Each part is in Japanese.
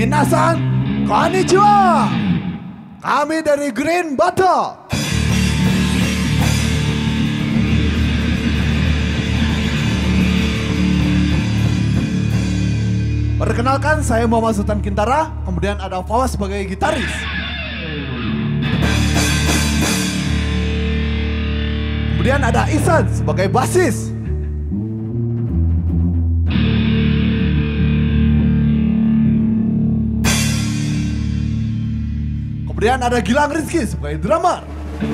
Minasan, konnichiwa. Kami dari Green Bottle. Perkenalkan, saya Muhammad Sultan Kintara. Kemudian ada Fawas sebagai gitaris. Kemudian ada Isan sebagai basis. Kemudian ada Gilang Rizky sebagai drummer.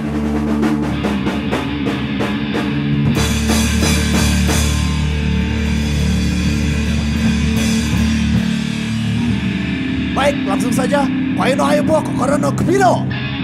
Baik, langsung saja. Koe no aibo, kokoro no kubiro.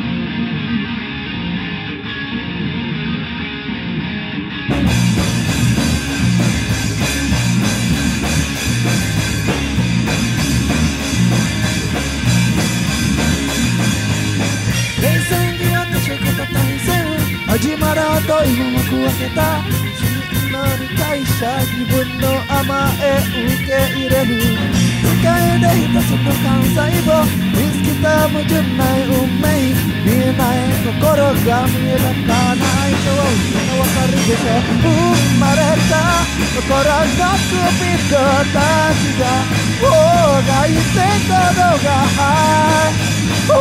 Hajimaraと今幕開けた真の理解者自分の甘え受け入れる世界で一つの関西を見つけた矛盾ない運命見えない心が見えなかないとわかるでしょ生まれた心の首人たちがもがいてたのがもう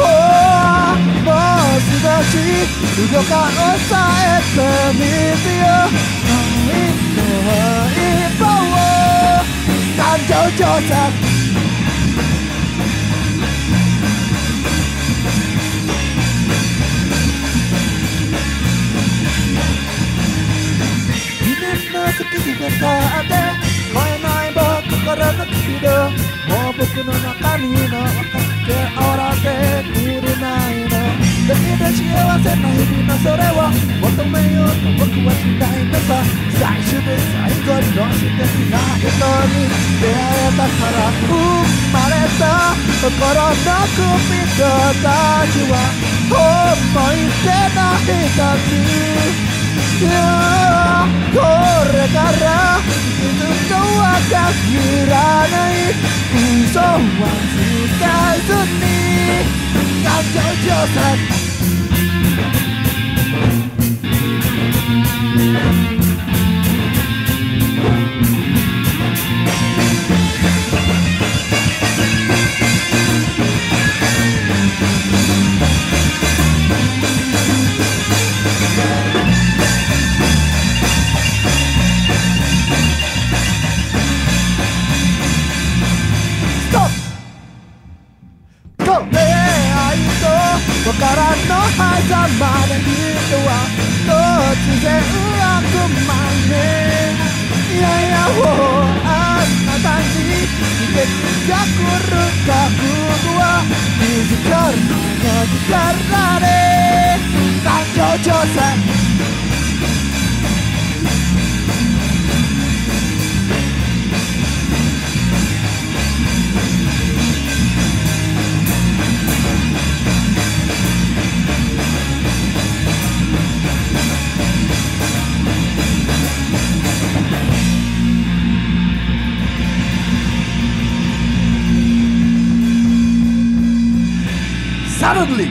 少し動か抑えてみてよ愛の一歩を感情調査夢の先に向かって超えない心の軌道もう僕の中にの分かっておられてくれないのだけで幸せな日々のそれを求めようと僕はしないのさ最初で最後の素敵な人に出会えたから生まれた心の恋人たちは思い出の一つこれからずっとは限らない嘘はつかずに感情調査わからんの狭間で人は突然悪魔ねいやいやあなたに刺激が来る覚悟は自らの力で感情調査Suddenly,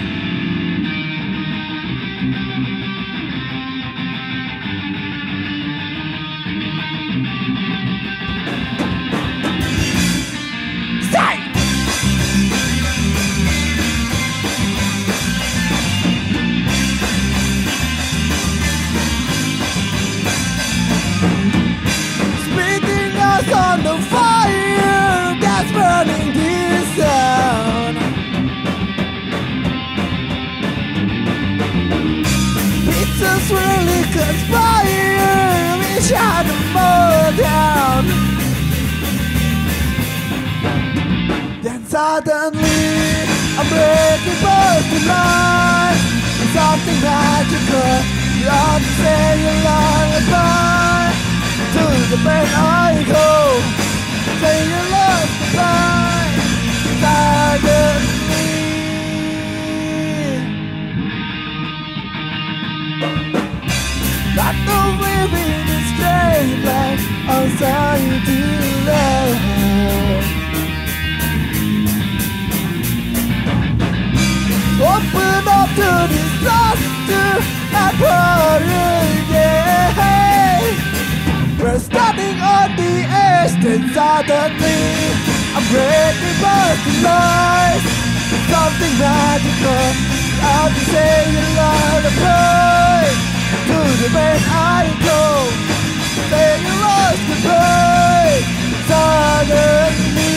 spitting us on the fire that's burning this town. Pieces really conspire, we shut them all down. Then suddenly, I'm breaking both the lines. Something magical, you ought to say a lullaby. To the bed I go, say your love goodbye. Suddenly, not the living is straight like outside to love. yeah. We're standing on the edge, then suddenly I'm breaking past the lies. Something magical, how to say you love the pride. To the bed I go, say you lost goodbye. Suddenly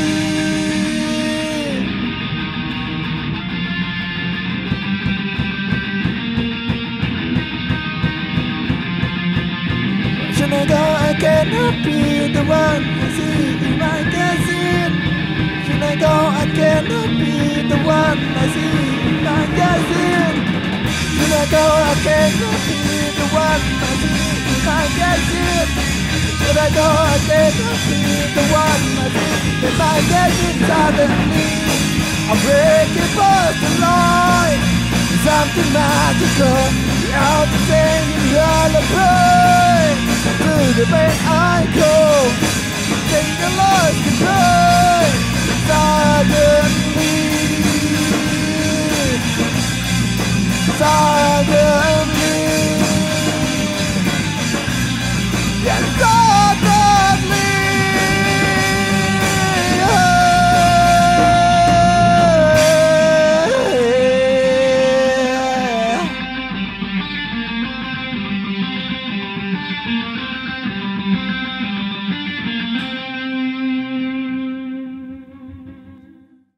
should I go? I cannot be the one I see in my magazine. Should I go? I cannot be the one I see in my magazine. Should I go? I cannot be the one I see in my magazine. Should I go? I cannot be the one I see in my magazine. Suddenly I'm breaking past the line. Something magical, out to sing in lullaby. To the bed I go, sing the lost goodbye. Suddenly